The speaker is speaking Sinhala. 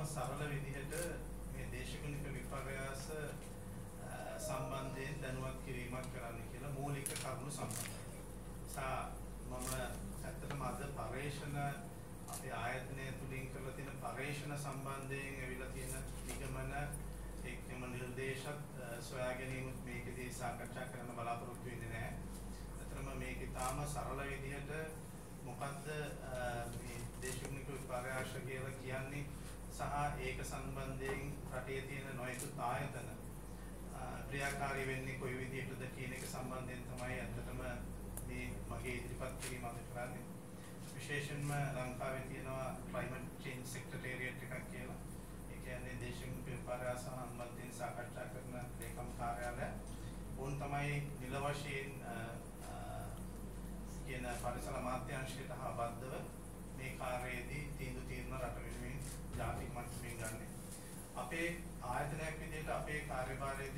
සරල විදිහට මේ දේශගුණික විපර්යාස සම්බන්ධයෙන් දැනුවත් කිරීමක් කරන්න කියලා මූලික කරුණු සම්බන්ධයි. මම ඇත්තටම අද පරේක්ෂණ අපේ ආයතනය තුලින් කරලා තියෙන පරේක්ෂණ සම්බන්ධයෙන් ඇවිල්ලා තියෙන නිගමන එක්කම නිර්දේශත් සොයා ගැනීම මේකදී සාකච්ඡා කරන්න බලාපොරොත්තු වෙන්නේ නැහැ. ඇත්තටම මේක තාම සරල විදිහට මොකද්ද මේ දේශගුණික විපර්යාස කියලා කියන්නේ සහ ඒක සම්බන්ධයෙන් රටේ තියෙන නොයෙකුත් ආයතන ක්‍රියාකාරී වෙන්නේ කොයි විදිහටද කියන එක සම්බන්ධයෙන් තමයි ඇත්තටම මේ මගේ ඉදිරිපත් කිරීම අද කරන්නේ. විශේෂයෙන්ම ලංකාවේ තියෙනවා climate change secretariat එකක් කියලා. ඒ කියන්නේ දේශගුණික විපර්යාස සම්බන්ධයෙන් සාකච්ඡා කරන ලේකම් කාර්යාලය. උන් තමයි නිල වශයෙන් කියන පරිසර අමාත්‍යාංශයට හා බද්ධව මේ කාර්යයේදී තීන්දුව රට වෙනුවෙන් ජාතික මට්ටමින් ගන්න. අපේ ආයතනයක් විදිහට අපේ කාර්යභාරය